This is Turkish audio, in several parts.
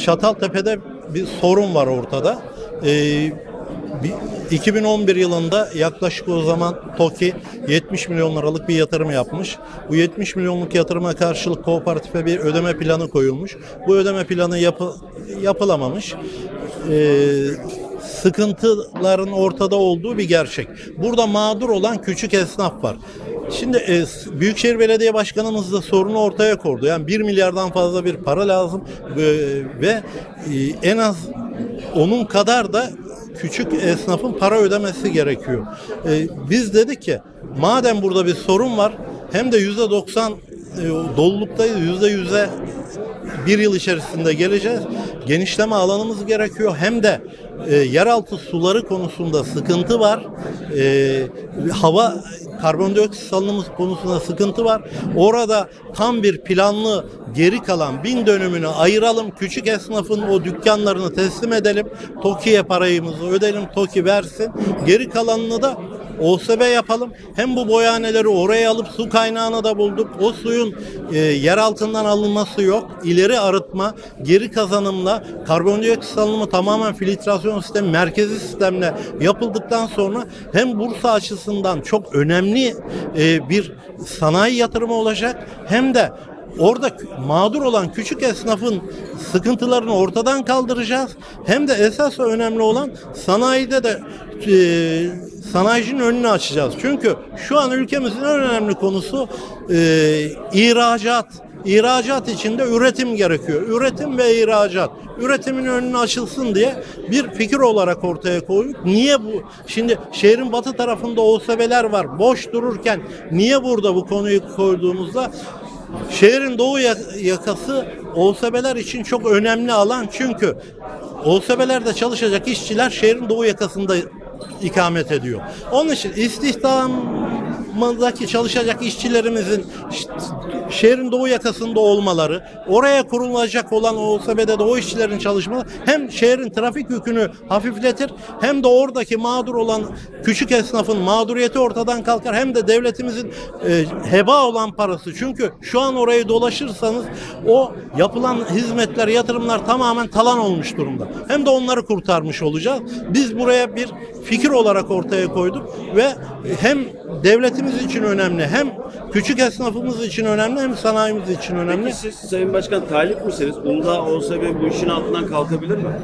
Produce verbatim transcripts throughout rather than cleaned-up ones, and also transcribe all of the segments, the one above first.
Çataltepe'de bir sorun var ortada. Ee, iki bin on bir yılında yaklaşık o zaman TOKİ yetmiş milyon liralık bir yatırım yapmış. Bu yetmiş milyonluk yatırıma karşılık kooperatife bir ödeme planı koyulmuş. Bu ödeme planı yapı, yapılamamış. Ee, sıkıntıların ortada olduğu bir gerçek. Burada mağdur olan küçük esnaf var. Şimdi e, Büyükşehir Belediye Başkanımız da sorunu ortaya koydu. Yani bir milyardan fazla bir para lazım e, ve e, en az onun kadar da küçük esnafın para ödemesi gerekiyor. E, biz dedik ki madem burada bir sorun var, hem de yüzde doksan e, doluluktayız, yüzde yüze bir yıl içerisinde geleceğiz. Genişleme alanımız gerekiyor. Hem de e, yeraltı suları konusunda sıkıntı var. E, hava karbondioksit salınımı konusunda sıkıntı var. Orada tam bir planlı geri kalan bin dönümünü ayıralım. Küçük esnafın o dükkanlarını teslim edelim. TOKİ'ye parayımızı ödeyelim. TOKİ versin. Geri kalanını da O S B yapalım. Hem bu boyaneleri oraya alıp su kaynağını da bulduk. O suyun e, yer altından alınması yok. İleri arıtma, geri kazanımla karbondioksit salınımı tamamen filtrasyon sistemi, merkezi sistemle yapıldıktan sonra hem Bursa açısından çok önemli e, bir sanayi yatırımı olacak, hem de orada mağdur olan küçük esnafın sıkıntılarını ortadan kaldıracağız. Hem de esas önemli olan sanayide de e, sanayicinin önünü açacağız. Çünkü şu an ülkemizin en önemli konusu e, ihracat. İhracat için de üretim gerekiyor. Üretim ve ihracat. Üretimin önünü açılsın diye bir fikir olarak ortaya koyduk. Niye bu? Şimdi şehrin batı tarafında O S B'ler var. Boş dururken niye burada bu konuyu koyduğumuzda şehrin doğu yakası O S B'ler için çok önemli alan, çünkü O S B'lerde çalışacak işçiler şehrin doğu yakasında ikamet ediyor. Onun için istihdamdaki çalışacak işçilerimizin şehrin doğu yakasında olmaları, oraya kurulacak olan O S B'de de o işçilerin çalışmaları hem şehrin trafik yükünü hafifletir, hem de oradaki mağdur olan küçük esnafın mağduriyeti ortadan kalkar, hem de devletimizin e, heba olan parası. Çünkü şu an orayı dolaşırsanız o yapılan hizmetler, yatırımlar tamamen talan olmuş durumda. Hem de onları kurtarmış olacağız. Biz buraya bir fikir olarak ortaya koyduk ve hem devletimiz için önemli, hem küçük esnafımız için önemli, hem sanayimiz için önemli. Peki siz Sayın Başkan talip misiniz? Uludağ O S B bu işin altından kalkabilir mi?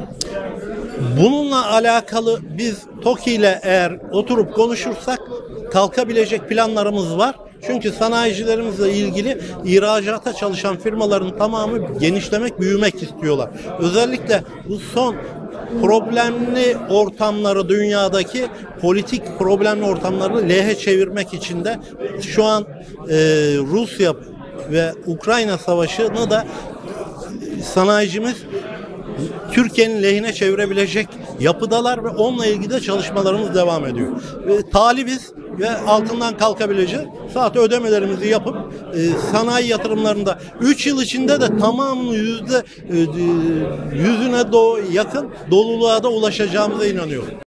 Bununla alakalı biz TOKİ ile eğer oturup konuşursak kalkabilecek planlarımız var. Çünkü sanayicilerimizle ilgili ihracata çalışan firmaların tamamı genişlemek, büyümek istiyorlar. Özellikle bu son problemli ortamları, dünyadaki politik problemli ortamları lehe çevirmek için de şu an e, Rusya ve Ukrayna savaşını da sanayicimiz Türkiye'nin lehine çevirebilecek yapıdalar ve onunla ilgili de çalışmalarımız devam ediyor. Ve talibiz ve altından kalkabileceğiz. Saat ödemelerimizi yapıp e, sanayi yatırımlarında üç yıl içinde de tamamı yüzde e, yüzüne do yakın doluluğa da ulaşacağımıza inanıyorum.